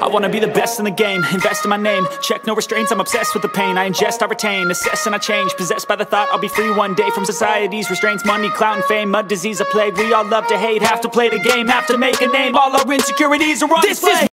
I wanna be the best in the game, invest in my name. Check no restraints, I'm obsessed with the pain. I ingest, I retain, assess and I change. Possessed by the thought I'll be free one day from society's restraints. Money, clout and fame, mud, disease, a plague. We all love to hate, have to play the game, have to make a name. All our insecurities are on display.